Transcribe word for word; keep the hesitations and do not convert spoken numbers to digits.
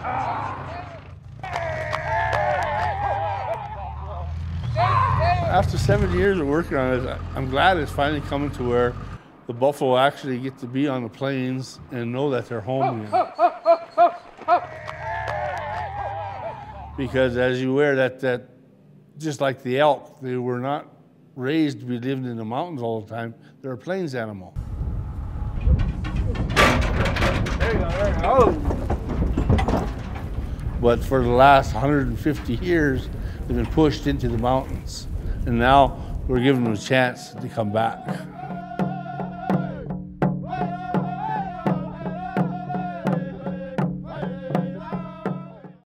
After seven years of working on it, I'm glad it's finally coming to where the buffalo actually get to be on the plains and know that they're home again. Because as you aware, that, that just like the elk, they were not raised to be living in the mountains all the time. They're a plains animal. There you go, there you go. But for the last one hundred fifty years, they've been pushed into the mountains. And now we're giving them a chance to come back.